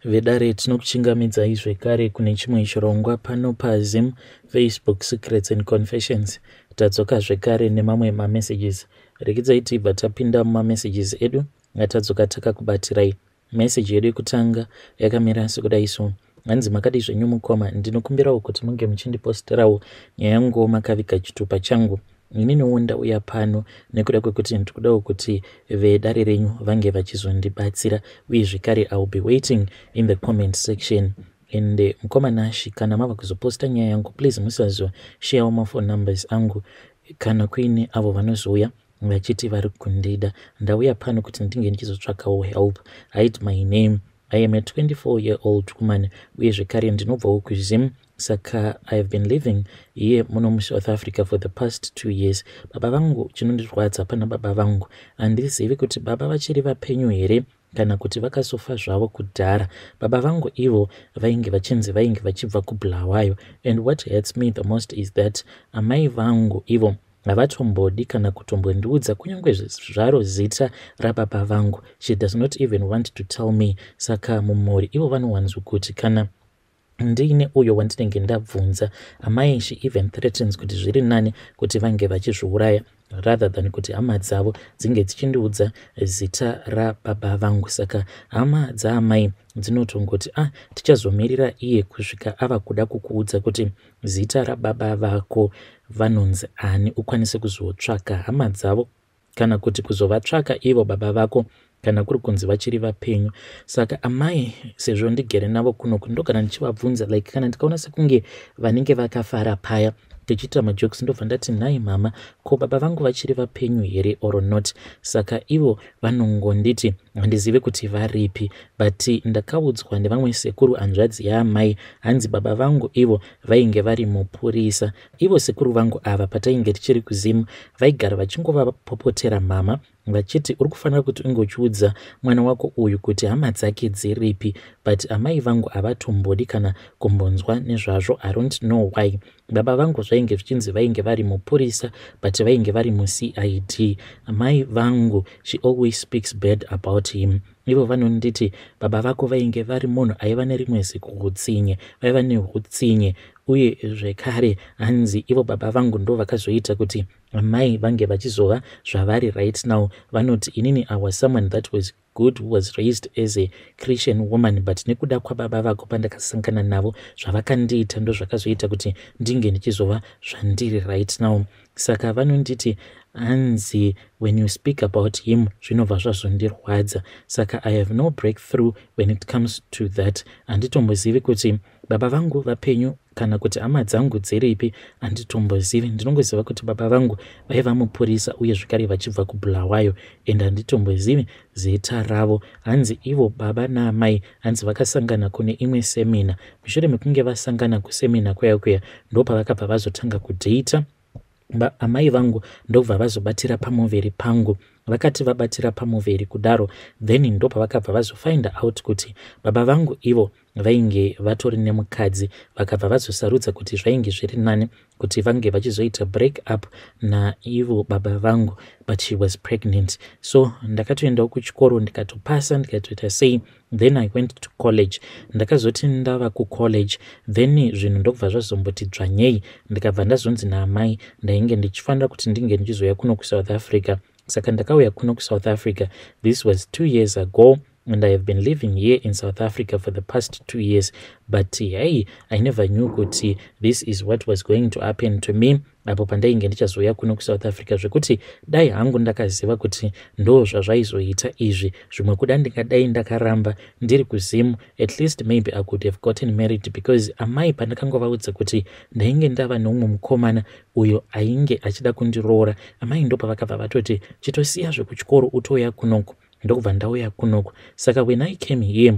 Vedare tinokuchingamidzai zvekare kune chimwe chirongwa pano paZim Facebook Secrets and Confessions. Tadzoka zvekare nemamwe mamessages. Rekidzai tibva tapinda mumamessages edu atadzoka takakubatirai. Message yedu yekutanga yakamira sekudai so. Hanzi makadi zvenyu mukoma, ndinokumbirawo kuti munge muchindiposterawo nyaya yangu makaviga chitupa changu. Ininiwo ndauya pano nekuda kwekuti ndikudawo kuti vedare renyu vange vachizondibatsira uye zvekare I will be waiting in the comment section. And mukoma kana mava kuzoposta nyaya yangu, please musazosharewo mafone numbers angu kana kuine avo vanozouya vachiti vari kundida. Ndauya pano kuti ndinge ndichizotsvakawo help. Hide my name. I am a 24-year-old woman uye zvekare ndinobvawo kuZim. Saka I have been living here muno South Africa for the past 2 years. Baba vangu chinondirwadza pana baba vangu. Handizivi kuti baba vachiri vapenyu here kana kuti vakasofa zvavo kudhara. Baba vangu ivo vainge vachibva kuBulawayo. And what hurts me the most is that amai vangu ivo havatombodi kana kutombondiudza kunyange zvaro zita rababa vangu. She does not even want to tell me. Saka mumhuri ivo vanowanzo kuti kana ndine uyo wandinenge ndabvunza, amai she even threatens kuti zviri nani kuti vange vachizviuraya rather than kuti hama dzavo dzinge dzichindiudza zita rababa vangu. Saka hama dzaamai dzinotongoti tichazomirira iye kusvika ava kuda kukuudza kuti zita rababa vako vanonzi ani, ukwanise kuzotsvaka hama dzavo kana kuti kuzovatsvaka ivo baba vako kana kuri kunzi vachiri vapenyu. Saka amai sezvo ndigere navo kunoku ndogara ndichivabvunza like kana ndikaona sekunge vanenge vakafara paya tichiita majokes ndobva ndati nhai mama, ko baba vangu vachiri vapenyu here or not? Saka ivo vanongonditi handizive kuti varipi, but ndakaudzwa nevamwe sekuru hanzvadzi yaamai hanzi baba vangu ivo vainge vari mupurisa. Ivo sekuru vangu ava patainge tichiri kuZim vaigara vachingovapopotera mama vachiti uri kufanira kuti ungochiudza mwana wako uyu kuti hama dzake dziripi, but amai vangu havatombodi kana kumbonzwa nezvazvo. I don't know why. Baba vangu zvainge zvichinzi vainge vari mupurisa but vainge vari muCID. Amai vangu she always speaks bad about him. Ivo vanonditi baba vako vainge vari munhu aiva nerimwe zikutsinye, vaiva nehutsinye uye zvekare hanzi ivo baba vangu ndo vakazoita kuti amai vange vachizova zvavari right now. Vanoti inini I was someone that was good, who was raised as a Christian woman, but nekuda kwababa vako pandakasangana navo zvavakandiita ndo zvakazoita kuti ndinge ndichizova zvandiri right now. Saka vanonditi hanzi when you speak about him zvinobva zvazondirwadza. Saka I have no breakthrough when it comes to that. Handitombozivi kuti baba vangu vapenyu kana kuti hama dzangu dziripi, handitombozivi. Ndinongoziva kuti baba vangu vaiva mupurisa uye zvekare vachibva kuBulawayo, and handitombozivi zita ravo. Hanzi ivo baba naamai hanzi vakasangana kune imwe semina. Mushure mekunge vasangana kusemina kuya ndopavakabva vazotanga kudheita. Amai vangu ndobva vazobatira pamuveri pangu. Vakati vabatira pamuveri kudaro, then ndopavakabva vazofind out kuti baba vangu ivo vainge vatori nemukadzi. Vakabva vazosarudza kuti zvainge zviri nani kuti vange vachizoita break up na ivo baba vangu, but she was pregnant. So ndakatoendawo kuchikoro ndikatopasa ndikatoita sei. Then I went to college. Ndakazoti ndava kucollege then zvinhu ndobva zvazomboti dzvanyei. Ndikabva ndazonzi naamai ndainge ndichifanira kuti ndinge ndichizoya kuno kuSouth Africa. Saka ndakauya kuno kuSouth Africa. This was 2 years ago. And I have been living here in South Africa for the past 2 years. But hey, I never knew kuti this is what was going to happen to me. Apo pandainge ndichazoya kuno kuSouth Africa zvekuti dai hangu ndakaziva kuti ndo zvazvaizoita izvi, zvimwe kuda ndingadai ndakaramba ndiri kuZim, at least maybe I could have gotten married, because amai pandakangovaudza kuti ndainge ndava nomumwe mukomana uyo ainge achida kundiroora, amai ndo pavakabva vatoti chitosiya zvekuchikoro utoya kunoku. Ndokubva ndauya kunoku. Saka when I came here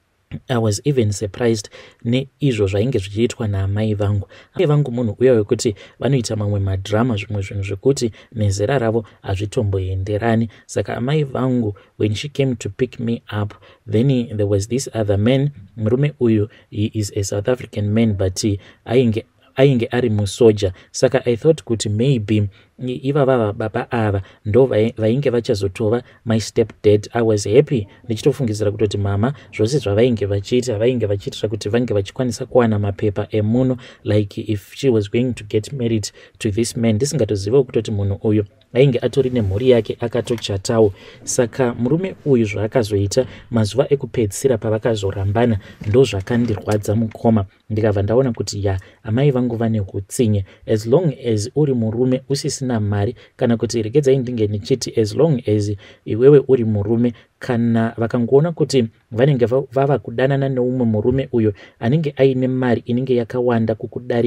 I was even surprised neizvo zvainge zvichiitwa naamai vangu. Amai vangu munhu uya wekuti vanoita mamwe madrama, zvimwe zvinhu zvekuti nezera ravo hazvitomboenderani. Saka amai vangu when she came to pick me up, then there was this other man. Murume uyu he is a South African man but ainge ainge ari musoja. Saka I thought kuti maybe ivava baba ava ndo vainge vachazotova my stepdad. I was happy ndichitofungidzira kutoti mama zvose zvavainge vachiita vainge vachiitira kuti vange vachikwanisa kuwana mapepa emuno, like if she was going to get married to this man, ndisingatozivawo kutoti munhu uyu ainge atori nemhuri yake akatochatawo. Saka murume uyu zvaakazoita mazuva ekupedzisira pavakazorambana ndo zvakandirwadza mukoma. Ndikabva ndaona kuti amai vangu vane hutsinye. As long as uri murume usisina mari, kana kuti regedzai ndinge ndichiti as long as iwewe uri murume, kana vakangoona kuti vanenge vava kudanana neumwe murume uyo anenge aine mari inenge yakawanda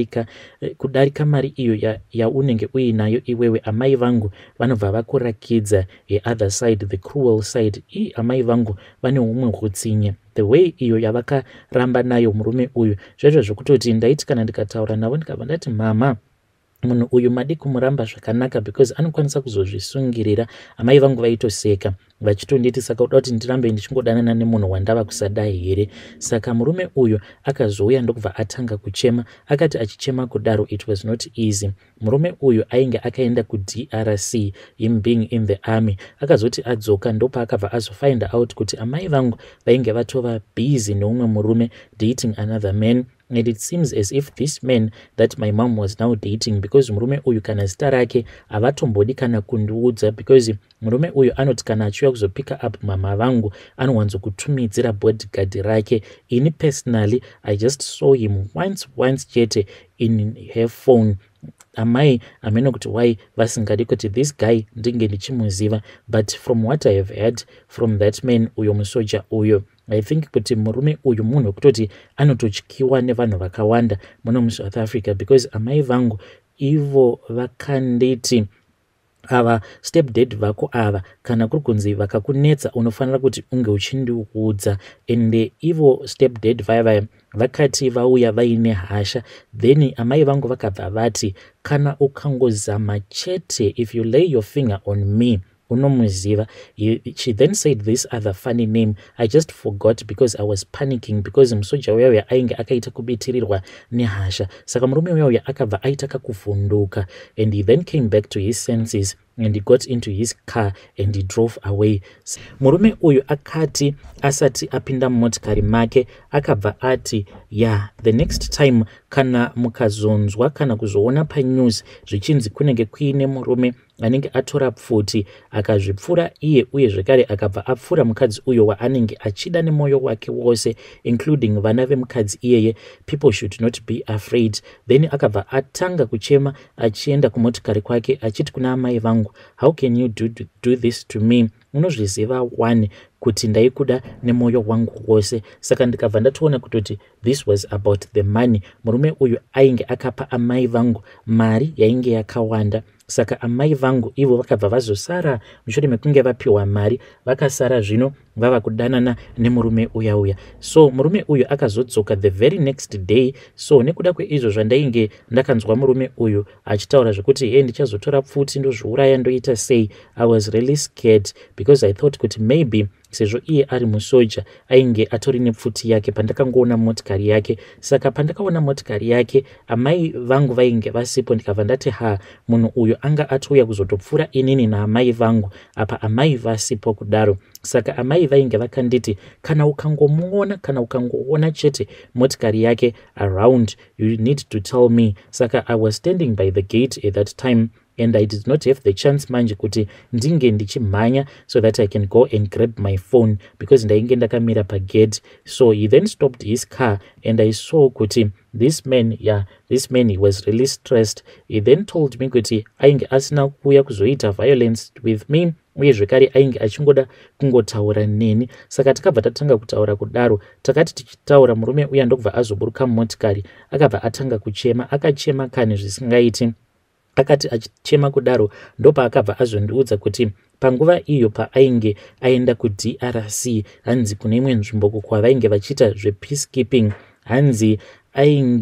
kudarika mari iyo yaunenge uinayo iwewe, amai vangu vanobva vakurakidza other side, the cruel side. Amai vangu vane humwe hutsinye. The way iyo yavakaramba nayo murume uyu zvaizvo zvokutoti ndaiti kana ndikataura navo ndikabva ndati mama, munhu uyu madi kumuramba zvakanaka because anokwanisa kuzozvisungirira. Amai vangu vaitoseka vachitonditi saka uda kuti ndirambe ndichingodanana nemunhu wandava kusada here. Saka murume uyu akazouya ndokubva atanga kuchema. Akati achichema kudaro it was not easy. Murume uyu ainge akaenda kuDRC, him being in the army. Akazoti adzoka ndopa akabva azofind out kuti amai vangu vainge vatova busy neumwe murume dating another man. And it seems as if this man that my mom was now dating, because murume uyu kana zita rake havatombodi kana kundiudza, because murume uyu anoti kana achiuya kuzopika up mama vangu anowanzokutumidzira bodyguard rake. Ini personally I just saw him once chete in her phone. Amai ameno kuti why vasingadi kuti this guy ndinge ndichimuziva, but from what I have heard from that man uyo musoja uyo, I think kuti murume uyu munhu kutoti anototyiwa nevanhu vakawanda muno muSouth Africa, because amai vangu ivo vakanditi ava stepdad vako ava kana kuri kunzi vakakunetsa unofanira kuti unge uchindiudza. Ende ivo stepdad vaya vakati vauya vaine hasha, then amai vangu vakabva vati kana ukangozama chete, if you lay your finger on me unomuziva. She then said this other funny name. I just forgot because I was panicking, because musoja uya ainge akaita kubitirirwa nehasha. Saka murume uya akabva aita kakuvhunduka, and he then came back to his senses and he got into his car and he drove away. Murume uyu akati asati apinda motikari make akabva ati the next time kana mukazonzwa kana kuzoona panews zvichinzi kunenge kuine murume anenge atora pfuti akazvipfura iye uye zvekare akabva apfura mukadzi uyo waanenge achida nemoyo wake wose, including vana vemukadzi iyeye, people should not be afraid. Then akabva atanga kuchema achienda kumotikari kwake achiti kuna amai vangu, how can you do this to me? Unozviziva one kuti ndaikuda nemoyo wangu wose. Saka ndikabva ndatoona kutoti this was about the money. Murume uyu ainge akapa amai vangu mari yainge yakawanda. Saka amai vangu ivo vakabva vazosara mushure mekunge vapiwa mari, vakasara zvino vava kudanana nemurume uya. So murume uyu akazodzoka the very next day. So nekuda kweizvo zvandainge ndakanzwa murume uyu achitaura zvekuti ndichazotora pfuti ndozviuraya ndoita sei, I was really scared because I thought kuti maybe sezvo iye ari musoja ainge atori nepfuti yake pandakangoona motikari yake. Saka pandakaona motikari yake amai vangu vainge vasipo, ndikabva ndati munhu uyu anga atouya kuzotopfura inini naamai vangu apa amai vasipo kudaro. Saka amai vainge vakanditi kana ukangomuona kana ukangoona chete motikari yake around, you need to tell me. Saka I was standing by the gate at that time and I did not have the chance manje kuti ndinge ndichimhanya so that I can go and grab my phone because ndainge ndakamira pagate. So he then stopped his car and I saw kuti this man he was really stressed. He then told me kuti ainge asina kuuya kuzoita violence with me uye zvekare ainge achingoda kungotaura neni. Saka takabva tatanga kutaura kudaro, takati tichitaura murume uya ndokubva azoburuka mumotikari akabva atanga kuchema, akachema kane zvisingaiti. Akati achichema kudaro ndopa akabva azondiudza kuti panguva iyo paainge aenda kuDRC hanzi kune imwe nzvimbo kwavainge vachiita zvepeacekeeping, hanzi ainge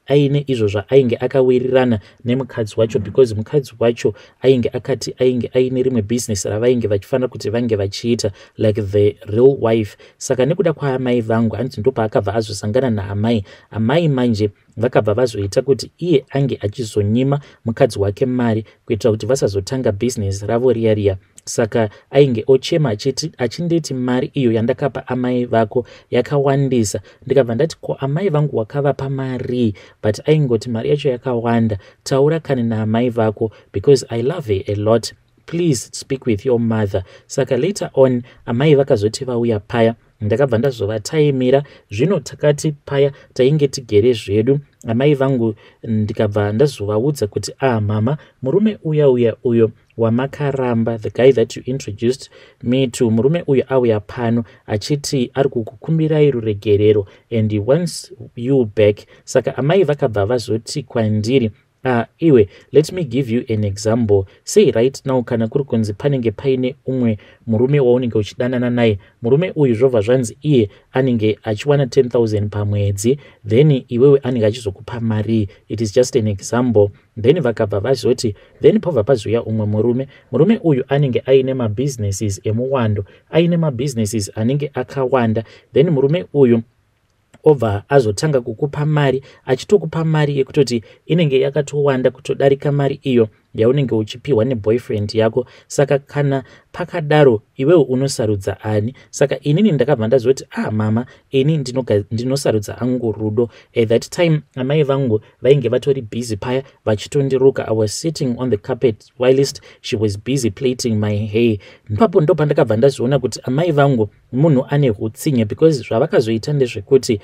aine izvo zvaainge akawirirana nemukadzi wacho, because mukadzi wacho ainge akati ainge aine rimwe business ravainge vachifanira kuti vange vachiita like the real wife. Saka nekuda kwaamai vangu hanzi ndo paakabva azosangana naamai manje vakabva vazoita kuti iye ange achizonyima mukadzi wake mari kuitira kuti vasazotanga business ravo riya. Saka ainge ochema achinditi mari iyo yandakapa amai vako yakawandisa. Ndikabva ndati ko amai vangu wakavapa mari, but aingoti mari yacho yakawanda, taura kane naamai vako because I love her a lot, please speak with your mother. Saka later on amai vakazoti vauya paya, ndakabva ndazovataimira. Zvino takati paya tainge tigere zvedu, amai vangu ndikabva ndazovaudza kuti mama, murume uyo wamakaramba, the guy that you introduced me to, murume uyo auya pano achiti ari kukukumbirai ruregerero and he wants you back. Saka amai vakabva vazoti kwandiri, iwe, let me give you an example. Say right now kana kuri kunzi panenge paine umwe murume waunenge uchidanana naye, murume uyu zvobva zvanzi iye anenge achiwana 10,000 pamwedzi, then iwewe anenge achizokupa mari. It is just an example. Then vakabva vazoti, then pobva pazoya umwe murume uyu anenge aine mabusinesses emuwando, aine mabusinesses anenge akawanda, then murume uyu obva azotanga kukupa mari, achitokupa mari yekutoti inenge yakatowanda kutodarika mari iyo yaunenge uchipiwa neboyfriend yako. Saka kana pakadaro iwewe unosarudza ani? Saka inini ndakabva ndazoti mama, ini ndinosarudza angu rudo. At that time amai vangu vainge vatori busy paya vachitondiruka. I was sitting on the carpet whilst she was busy plaiting my hair. Ipapo ndo pandakabva ndazoona kuti amai vangu munhu ane hutsinye, because zvavakazoita ndezvekuti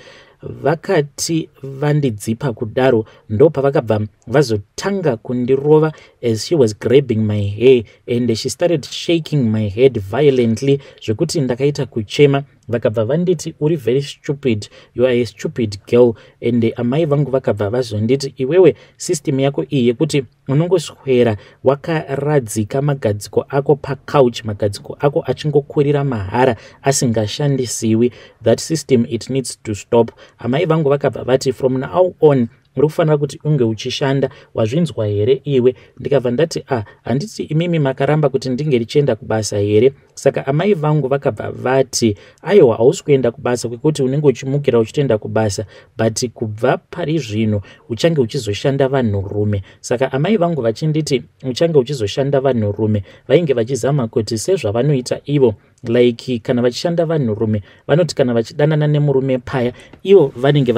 vakati vandidzipa kudaro ndo pavakabva vazotanga kundirova as she was grabbing my hair and she started shaking my head violently zvekuti ndakaita kuchema. Vakabva vanditi uri very stupid, you are a stupid girl. And amai vangu vakabva vazonditi iwewe system yako iyi yekuti unongoswera wakaradzika magadziko ako pacouch, magadziko ako achingokurira mahara asingashandisiwi, that system it needs to stop. Amai vangu vakabva vati from now on uri kufanira kuti unge uchishanda, wazvinzwa here iwe? Ndikabva ndati handiti imimi makaramba kuti ndinge ndichienda kubasa here. Saka amai vangu vakabva vati aiwa, hausi kuenda kubasa kwekuti unenge uchimukira uchitoenda kubasa, but kubva pari zvino uchange uchizoshanda vanhurume. Saka amai vangu vachinditi uchange uchizoshanda vanhurume, vainge vachizama kuti sezvavanoita ivo, like kana vachishanda vanhurume vanoti kana vachidanana nemurume paya, ivo vanenge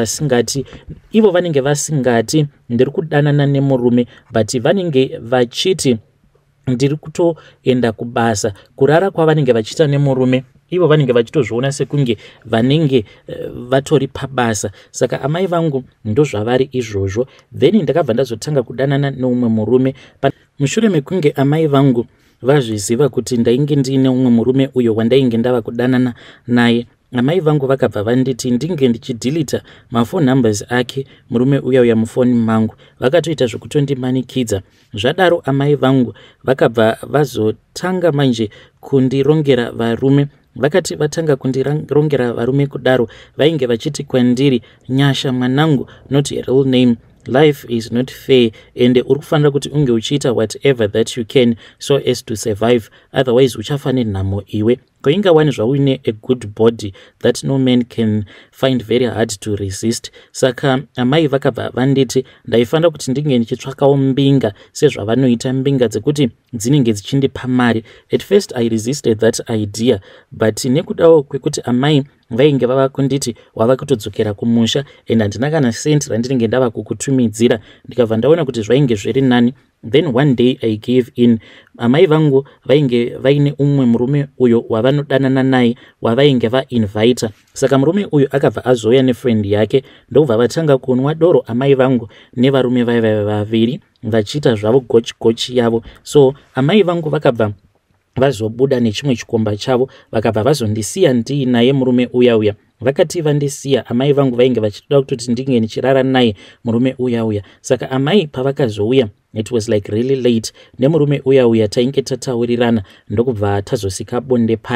vasingati ndiri kudanana nemurume, but vanenge vachiti ndiri kutoenda kubasa. Kurara kwavanenge vachiita nemurume ivo vanenge vachitozviona sekunge vanenge vatori pabasa. Saka amai vangu ndo zvavari izvozvo. Then ndakabva ndazotanga kudanana neumwe murume. Mushure mekunge amai vangu vazviziva kuti ndainge ndiine umwe murume uyo wandainge ndava kudanana naye, amai vangu vakabva vanditi ndinge ndichidhilita mafone numbers ake murume uya mufoni mangu. Vakatoita zvokutondimanikidza. Zvadaro amai vangu vakabva vazotanga manje kundirongera varume. Vakati vatanga kundirongera varume kudaro, vainge vachiti kwandiri, nyasha mwanangu, not a real name, life is not fair, and uri kufanira kuti unge uchiita whatever that you can so as to survive, otherwise uchafa nenhamo iwe. Koinga wani zvauine a good body that no man can find very hard to resist. Saka amai vakabva vanditi ndaifanira kuti ndinge ndichitsvakawo mbinga sezvavanoita mbinga dzekuti dzinenge dzichindipa mari. At first I resisted that idea, but nekudawo kwekuti amai vainge vava kunditi wava kutodzokera kumusha and handina kana senti randinenge ndava kukutumidzira, ndikabva ndaona kuti zvainge zviri nani. Then one day I gave in. Amai vangu vainge vaine umwe murume uyo wavanodanana naye wavainge vainvita. Saka murume uyo akabva azoya nefriend yake, ndobva vatanga kunwa doro amai vangu nevarume vaviri vachiita zvavo gochi yavo. So amai vangu vakabva vazobuda nechimwe chikomba chavo, vakabva vazondisiya ndiinaye murume uya. Vakati vandisiya, amai vangu vainge vachitoda kutoti ndinge ndichirara naye murume uya. Saka amai pavakazouya, it was like really late, nemurume uya tainge tataurirana ndokubva tazosika bonde paya.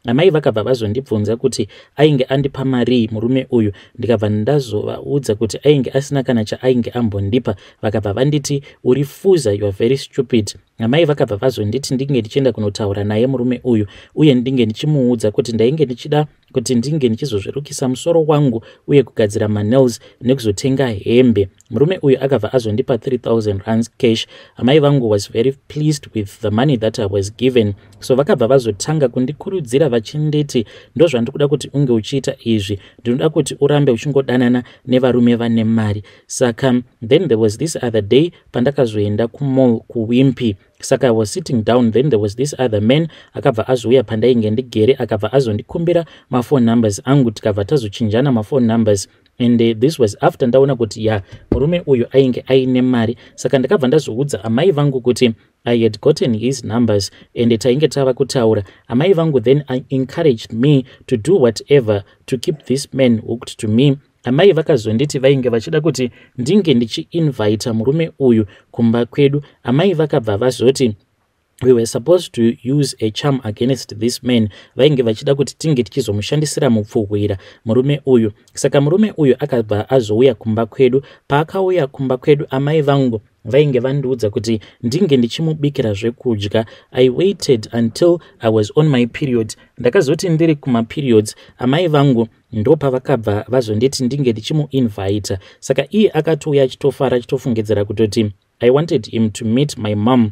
amai vakabva vazondibvunza kuti ainge andipa mari murume uyu, ndikabva ndazovaudza kuti ainge asina kana chaainge ambondipa. Vakabva vanditi uri fuza, you are very stupid. Amai vakabva vazonditi ndinge ndichienda kunotaura naye murume uyu, uye ndinge ndichimuudza kuti ndainge ndichida kuti ndinge ndichizozvirukisa musoro wangu uye kugadzira manails nekuzotenga hembe. Murume uyu akabva azondipa 3,000 rands cash. Amai vangu was very pleased with the money that I was given. So vakabva vazotanga kundikurudzira vachinditi ndozvandikuda kuti unge uchiita izvi, ndinoda kuti urambe uchingodanana nevarume vane mari. Saka then there was this other day pandakazoenda kumall kuWimpy. Saka I was sitting down, then there was this other man akabva azouya pandainge ndigere, akabva azondikumbira phone numbers angu, tikabva tazochinjana phone numbers. And this was after ndaona kuti murume uyu ainge aine mari. Saka ndakabva ndazoudza amai vangu kuti I had gotten his numbers and tainge tava kutaura. Amai vangu then encouraged me to do whatever to keep this man hooked to me. Amai vakazonditi vainge vachida kuti ndinge ndichi-invite murume uyu kumba kwedu. Amai vakabva vazoti we were supposed to use a charm against this man. Vainge vachida kuti tinge tichizomushandisira mupfuwira murume uyu. Saka murume uyu akabva azouya kumba kwedu. Paakauya kumba kwedu, amai vangu vainge vandiudza kuti ndinge ndichimubikira zvekudya. I waited until I was on my period. Ndakazoti ndiri kuma periods, amai vangu ndo pavakabva vazonditi ndinge ndichimuinvite. Saka iye akatouya achitofara achitofungidzira kutoti I wanted him to meet my mom.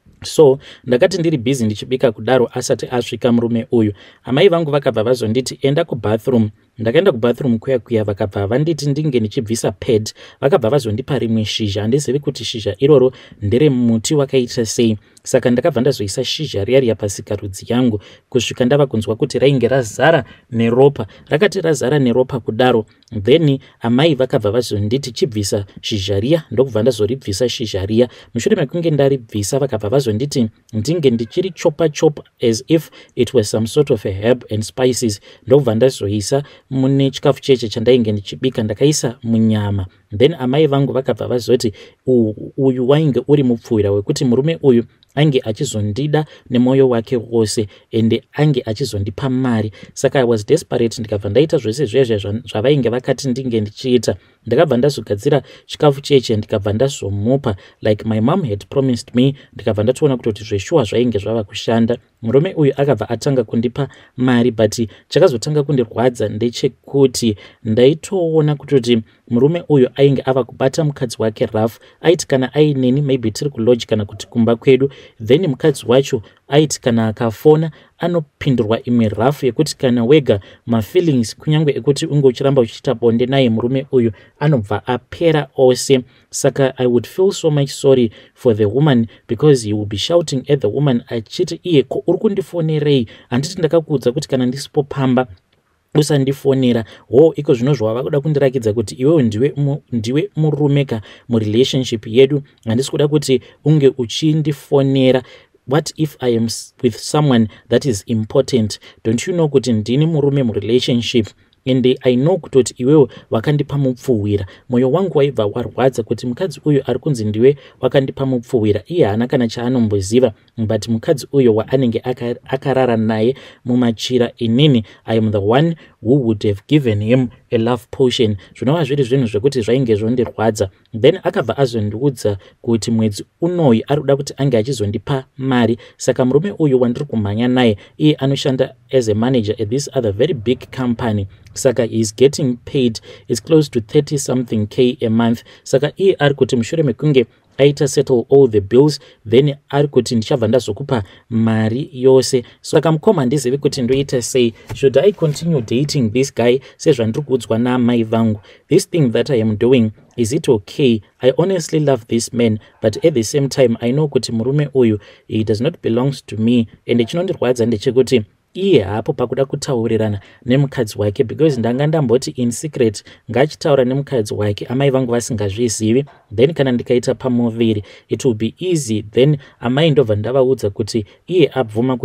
So ndakati ndiri busy ndichibika kudaro asati asvika murume uyu, amai vangu vakabva vazonditi enda kubathroom. Ndakaenda kubathroom kuya vakabva vanditi ndinge ndichibvisa pad. Vakabva vazondipa rimwe shizha, handizivi kuti shizha iroro ndere muti wakaita sei. Saka ndakabva ndazoisa shizha riya pasikarudzi yangu kusvika ndava kunzwa kuti rainge razara neropa. Rakati razara neropa kudaro, then amai vakabva vazonditi chibvisa shizha riya, ndokubva ndazoribvisa shizha riya. Mushure mekunge ndaribvisa vakabva vazonditi ndinge ndichiri chopa as if it was some sort of a herb and spices. Ndokubva ndazoisa mune chikafu cheche chandainge ndichibika, ndakaisa munyama. Then amai vangu vakabva vazoti uyu wainge uri mupfuwira wekuti murume uyu ange achizondida nemoyo wake wose ende ange achizondipa mari. Saka I was desperate, ndikabva ndaita zvese zvezve zvavainge vakati ndinge ndichiita. Ndakabva ndazogadzira chikafu cheche ndikabva ndazomupa like my mom had promised me. Ndikabva ndatoona kuti zveshuwa zvainge zvava kushanda. Murume uyu akabva atanga kundipa mari, but chakazotanga kundirwadza ndechekuti ndaitoona kuti murume uyu ainge ava kubata mukadzi wake rough. Aiti kana aineni maybe tiri kulodge kana kuti kumba kwedu, then mukadzi wacho aiti kana akafona anopindurwa imwe rough yekuti kana wega mafeelings kunyange ekuti unge uchiramba uchiita bonde naye murume uyu anobva apera ose. Saka I would feel so much sorry for the woman because he would be shouting at the woman achiti iye ko uri kundifonerei, handiti ndakakuudza kuti kana ndisipo pamba usandifonera. Iko zvino zvava kuda kundirakidza kuti iwewe ndiwe murumeka murelationship yedu, handisi kuda kuti unge uchindifonera. What if I am with someone that is important? Don't you know kuti ndini murume murelationship? And I know kuti iwewe wakandipa mupfuwira. Moyo wangu waibva warwadza kuti mukadzi uyu ari kunzi ndiwe wakandipa mupfuwira. Iye haana kana chaanomboziva, but mukadzi uyu waanenge akarara naye mumachira, inini I am the one who would have given him a love potion. Zvinova zviri zvinhu zvekuti zvainge zvondirwadza. Then akabva azondiudza kuti mwedzi unoyu ari kuda kuti ange achizondipa mari. Saka murume uyu wandiri kumhanya naye, iye anoshanda as a manager at this other very big company. Saka is getting paid, it's close to 30 something K a month. Saka iye ari kuti mushure mekunge aita settle all the bills, then ari kuti ndichabva ndazokupa mari yose. Saka mukoma handizivi kuti ndoita sei. Should I continue dating this guy sezvandiri kuudzwa naamai vangu? This thing that I am doing, is it okay? I honestly love this man, but at the same time I know kuti murume uyu he does not belongs to me. And chinondirwadza ndechekuti iye hapo pakuda kutaurirana nemukadzi wake, because ndanga ndamboti in secret ngachitaura nemukadzi wake amai vangu vasingazvizivi, then kana ndikaita pamuviri it will be easy. Then amai ndobva ndavaudza kuti iye abvuma kuti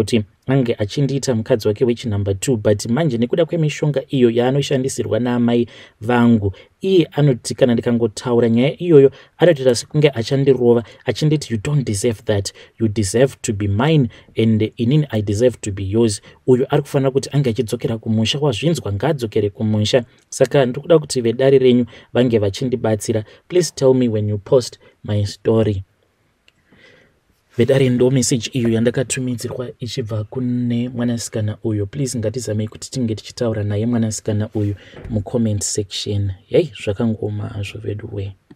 ange achindiita mukadzi wake wechinumber 2, but manje nekuda kwemishonga iyo yaanoshandisirwa naamai vangu, iye anoti kana ndikangotaura nyaya iyoyo anotoita sekunge achandirova achinditi, you don't deserve that, you deserve to be mine and inini I deserve to be yours. Uyu ari kufanira kuti ange achidzokera kumusha, wazvinzwa ngaadzokere kumusha. Saka ndikuda kuti vedare renyu vange vachindibatsira. Please tell me when you post my story. Vedare ndo message iyo yandakatumidzirwa ichibva kune mwanasikana uyu. Please ngatizamei kuti tinge tichitaura naye mwanasikana uyu mucomment section. Zvakangoma hazvo vedu we.